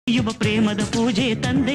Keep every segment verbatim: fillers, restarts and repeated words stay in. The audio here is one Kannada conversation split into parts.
ಯುವ ಪ್ರೇಮದ ಪೂಜೆ ತಂದೆ.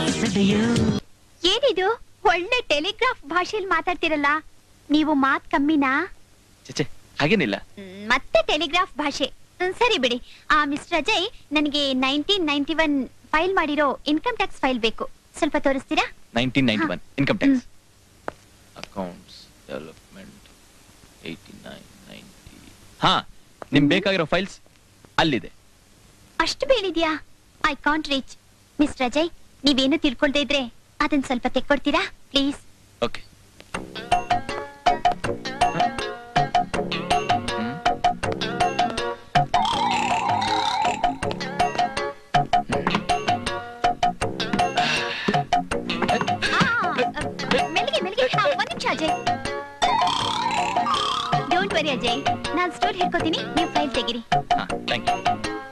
ಏನಿದು ಒಳ್ಳೆ ಟೆಲಿಗ್ರಾಫ್ ಭಾಷೆಯಲ್ಲಿ ಮಾತಾಡ್ತಿರಲ್ಲ, ನೀವು ಮಾತ್ ಕಮ್ಮಿನಾ? ಚೇಚೆ ಹಾಗೇನಿಲ್ಲ. ಮತ್ತೆ ಟೆಲಿಗ್ರಾಫ್ ಭಾಷೆ. ಸರಿ ಬಿಡಿ. ಆ ಮಿಸ್ಟರ್ ಅಜಯ್, ನನಗೆ ನೈನ್ಟೀನ್ ನೈನ್ಟಿ ಒನ್ ಫೈಲ್ ಮಾಡಿರೋ ಇನ್ಕಮ್ ಟ್ಯಾಕ್ಸ್ ಫೈಲ್ ಬೇಕು, ಸ್ವಲ್ಪ ತೋರಿಸ್ತೀರಾ? Nineteen ninety one income tax accounts development eighty nine ninety. ಹಾ, ನಿಮ್ ಬೇಕಾಗಿರೋ ಫೈಲ್ಸ್ ಅಲ್ಲಿದೆ. ಅಷ್ಟು ಬೇಳಿದ್ಯಾ? I can't reach. Mister Ajay, ನೀವೇನು ತಿಳ್ಕೊಳ್ದೇ ಇದ್ರೆ ಅದನ್ನ ಸ್ವಲ್ಪ ತೆಕ್ಕೊಡ್ತೀರಾ ಪ್ಲೀಸ್? ಓಕೆ. ಮೆಲ್ಲಿಗೆ ಮೆಲ್ಲಿಗೆ. ಒಂದ್ ನಿಮಿಷ ಅಜಯ್. ಡೋಂಟ್ ವರಿ ಅಜಯ್, ನಾನ್ ಸ್ಟೋರ್ ಹಿಡ್ಕೋತೀನಿ, ನೀವು ಫೈಲ್ ತೆಗಿರಿ. ಹಾ, ಥ್ಯಾಂಕ್ ಯು.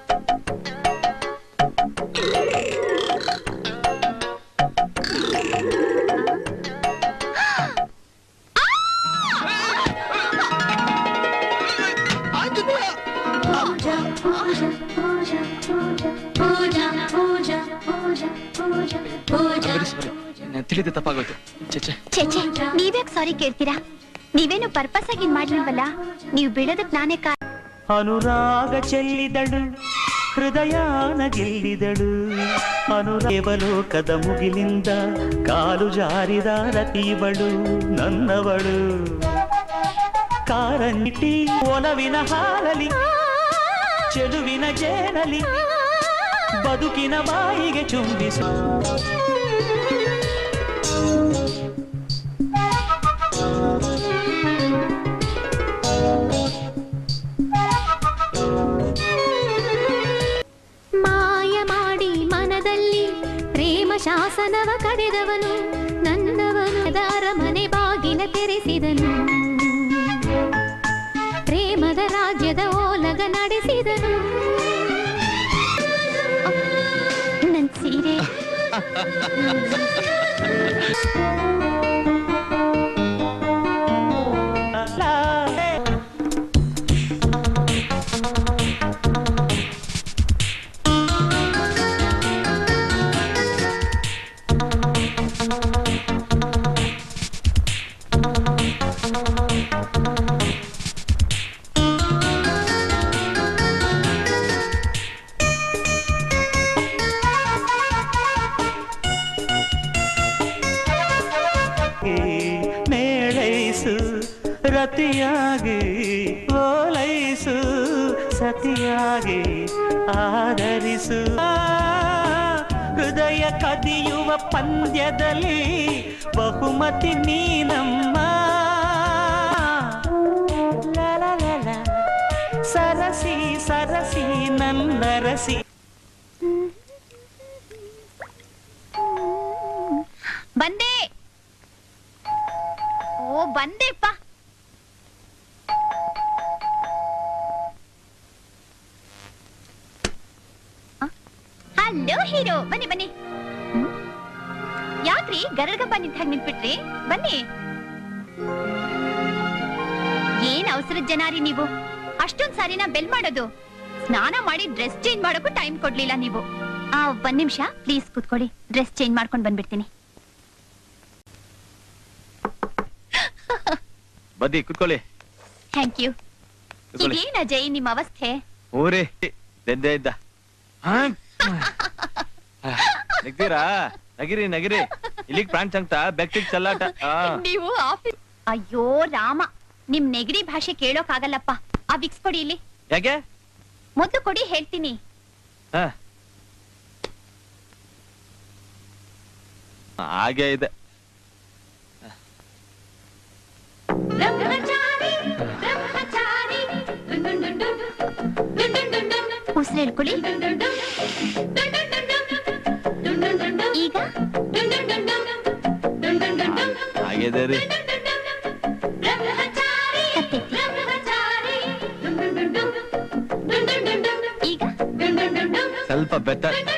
ತಿಳಿದ ತಪ್ಪಾಗೋಯ್ತು. ಚೇಚೆ ಚೇಚೆ, ನೀವ್ಯಾಕ್ ಸಾರಿ ಕೇಳ್ತೀರಾ? ನೀವೇನು ಪರ್ಪಸ್ ಆಗಿ ಮಾಡ್ಲಿಲ್ವಲ್ಲ, ನೀವು ಬೀಳೋದಕ್ ನಾನೇ ಕಾ. ಅನುರಾಗ ಚೆಲ್ಲಿದಳು, ಹೃದಯನ ಗೆಲ್ಲಿದಳು, ಅನುರೇವಲೋಕದ ಮುಗಿಲಿಂದ ಕಾಲು ಜಾರಿದ ರತಿವಳು ನನ್ನವಳು. ಕಾರಣಿಟಿ ಒಲವಿನ ಹಾಲಲಿ, ಚೆಲುವಿನ ಜೇನಲಿ, ಬದುಕಿನ ಬಾಯಿಗೆ ಚುಂಬಿಸು. ಮಾಯ ಮಾಡಿ ಮನದಲ್ಲಿ ಪ್ರೇಮ ಶಾಸನವ ಕರೆದವನು ನನ್ನವನು, ದಾರ ಮನೆ ಬಾಗಿಲ ತೆರೆಸಿದನು, ಪ್ರೇಮದ ರಾಜ್ಯದ ಓಲಗ ನಡೆಸಿದನು. ನನ್ ಸೀರೆ ಮೇಳೈಸು ರತಿಯಾಗಿ, ಓಲೈಸು ಸತಿಯಾಗಿ, ಆದರಿಸು. ಹೃದಯ ಕದಿಯುವ ಪಂದ್ಯದಲ್ಲಿ ಬಹುಮತಿ ನೀನಮ್ಮ. ಲಲಲಲ ಸರಸಿ ಸರಸಿ ನನ್ನರಸಿ. ಬಂದೆ. ಓ ಬಂದೆಪ್ಪ. ಹಲೋ ಹೀರೋ, ಬನ್ನಿ ಬನ್ನಿ. ಯಾಕ್ರಿ ಗರಗಪ್ಪ ನಿಂತ ಹಾಗೆ ನಿಂತ್ಬಿಟ್ರಿ? ಬನ್ನಿ. ಏನ್ ಅವಸರದ ಜನಾರಿ ನೀವು, ಅಷ್ಟೊಂದ್ ಸಾರಿನ ಬೆಲ್ ಮಾಡೋದು. ಸ್ನಾನ ಮಾಡಿ ಡ್ರೆಸ್ ಚೇಂಜ್ ಮಾಡೋಕ್ಕೂ ಟೈಮ್ ಕೊಡ್ಲಿಲ್ಲ ನೀವು. ಆ ಒಂದ್ ನಿಮಿಷ ಪ್ಲೀಸ್ ಕೂತ್ಕೊಳ್ಳಿ, ಡ್ರೆಸ್ ಚೇಂಜ್ ಮಾಡ್ಕೊಂಡ್ ಬಂದ್ಬಿಡ್ತೀನಿ. ಬನ್ನಿ ಕೂತ್ಕೊಳ್ಳಿ. Thank you. ಇದೇನ ಅಜಯ್ ನಿಮ್ಮ ಅವಸ್ಥೆ? ಊರೇ ದೆದ್ದೆ ಇದ್ದ. ನಗ್ತೀರಾ? ನಗಿರಿ ನಗಿರಿ. ಇಲ್ಲಿಗ್ ಪ್ರಾಣ್ ಚಂತ ಬೆಕ್ಕಿಗ್ ಚಲ್ಲಾಟ. ನೀವು ಆಫೀಸ್. ಅಯ್ಯೋ ರಾಮ, ನಿಮ್ ನೆಗಡಿ ಭಾಷೆ ಕೇಳೋಕ್ ಆಗಲ್ಲಪ್ಪ. ಆ ವಿಕ್ಸ್ ಕೊಡಿ ಇಲ್ಲಿ. ಯಾಕೆ? ಮೊದ್ಲು ಕೊಡಿ ಹೇಳ್ತೀನಿ. ಹಾಗೆ ಇದೆ. ಉಸಿರು ಹೇಳ್ಕೊಳ್ಳಿ. ಈಗ ಹಾಗಿದೆ ರೀ. ಈಗ ಸ್ವಲ್ಪ ಬೆಟರ್.